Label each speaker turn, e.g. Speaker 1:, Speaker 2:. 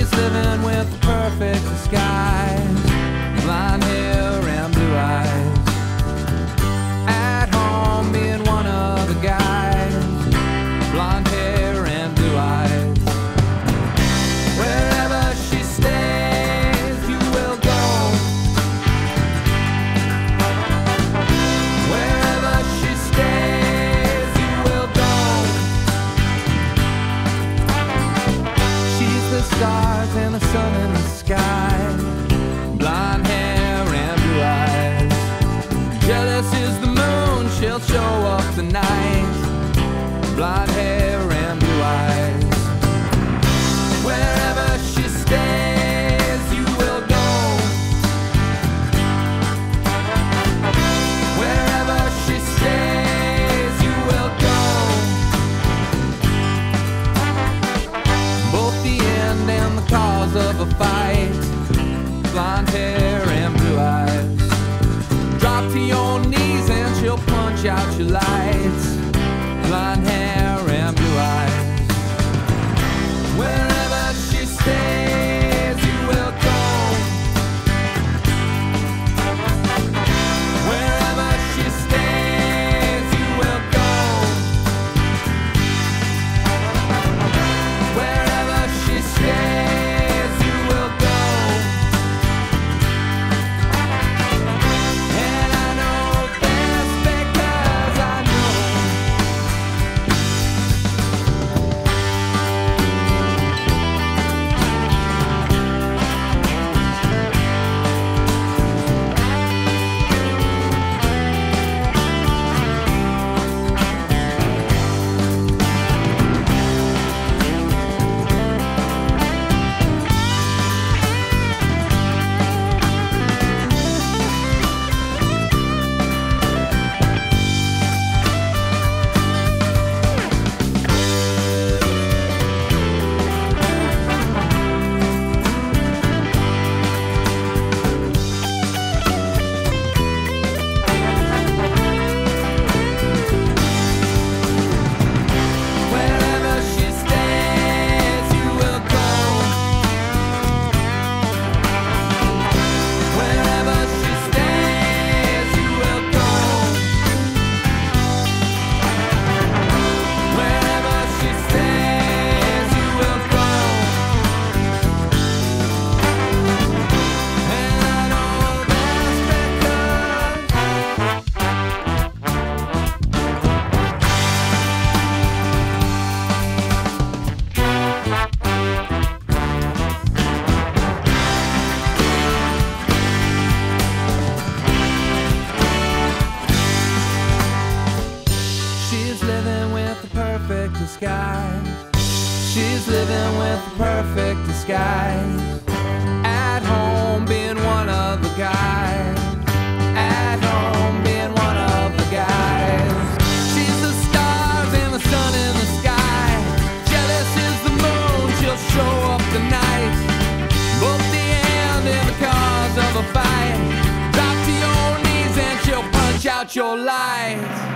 Speaker 1: She's living with the perfect disguise, blonde hair and blue eyes. At home being one of the guys, blonde hair and blue eyes. Wherever she stays, you will go. Wherever she stays, you will go. She's the stars and the sun in the sky, blonde hair and blue eyes. Jealous is the moon, she'll show up tonight, blonde hair and blue eyes. Wherever she stays, you will go. Wherever she stays, you will go. Both the end and the cause of a fight, blonde hair and blue eyes. Drop to your knees and she'll punch out your lights, blonde hair and blue eyes. Wherever she stays, you will go. Wherever she stays, you will go. Wherever she stays, you will go. And I know this because I know. Wherever she stays, you will go. Wherever she stays, you will go. Wherever she stays, you will go. And I know that's She's living with the perfect disguise. She's living with the perfect disguise. At home being one of the guys. At home being one of the guys. She's the stars and the sun in the sky. Jealous is the moon, she'll show up tonight. Both the end and the cause of a fight. Drop to your knees and she'll punch out your light.